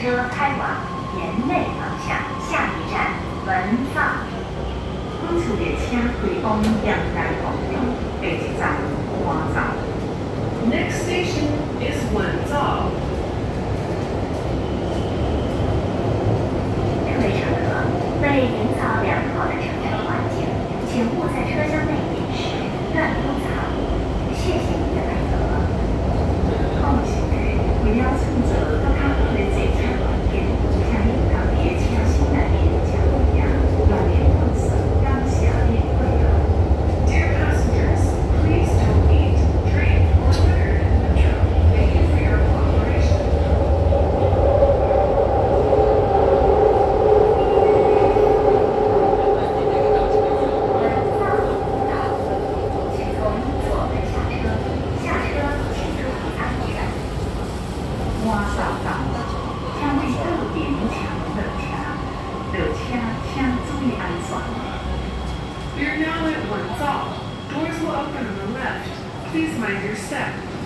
车开往沿内方向，下一站文藏。 本次列车开往阳台方向，第一站花站。 Next station is Wenzhou. 各位乘客，为营造良好的乘车环境，请勿在车厢内饮食、乱丢杂物。谢谢您的配合。 好的，司机，为了乘坐更加好的坐车环境，请您到列车厢内食物呀，乱丢垃圾，感谢您配合。 Dear passengers, please don't eat, drink, or litter in the metro. Thank you for your cooperation. 请从左门下车，下车请注意安全。 花哨站，请为右边请落车，落车请注意安全。 We are now at Wenzhou. Doors will open on the left. Please mind your step.